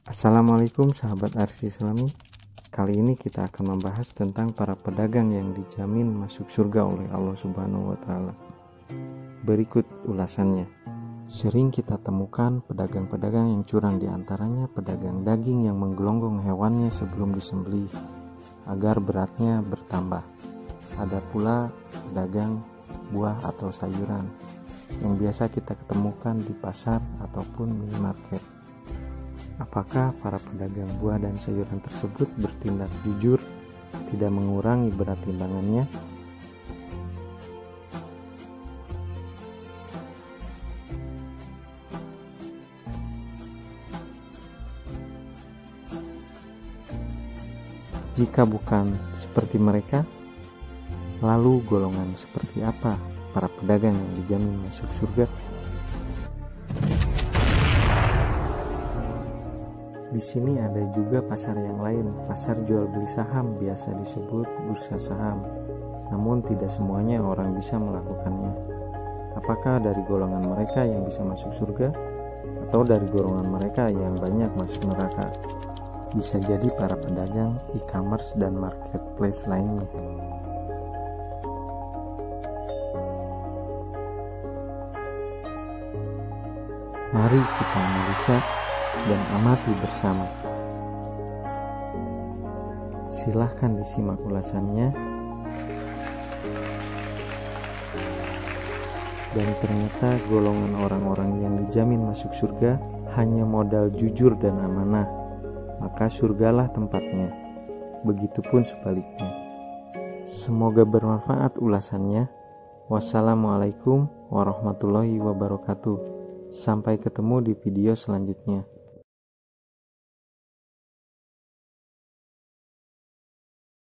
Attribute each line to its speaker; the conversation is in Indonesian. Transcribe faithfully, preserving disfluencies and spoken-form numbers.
Speaker 1: Assalamualaikum sahabat Arsi Islami. Kali ini kita akan membahas tentang para pedagang yang dijamin masuk surga oleh Allah Subhanahu wa taala. Berikut ulasannya. Sering kita temukan pedagang-pedagang yang curang, di antaranya pedagang daging yang menggelonggong hewannya sebelum disembelih agar beratnya bertambah. Ada pula pedagang buah atau sayuran yang biasa kita ketemukan di pasar ataupun minimarket. Apakah para pedagang buah dan sayuran tersebut bertindak jujur, tidak mengurangi berat timbangannya? Jika bukan seperti mereka, lalu golongan seperti apa para pedagang yang dijamin masuk surga? Di sini ada juga pasar yang lain, pasar jual beli saham, biasa disebut bursa saham. Namun tidak semuanya orang bisa melakukannya. Apakah dari golongan mereka yang bisa masuk surga, atau dari golongan mereka yang banyak masuk neraka? Bisa jadi para pedagang e-commerce dan marketplace lainnya. Mari kita analisa dan amati bersama. Silahkan disimak ulasannya. Dan ternyata golongan orang-orang yang dijamin masuk surga hanya modal jujur dan amanah, maka surgalah tempatnya. Begitupun sebaliknya. Semoga bermanfaat ulasannya. Wassalamualaikum warahmatullahi wabarakatuh. Sampai ketemu di video selanjutnya.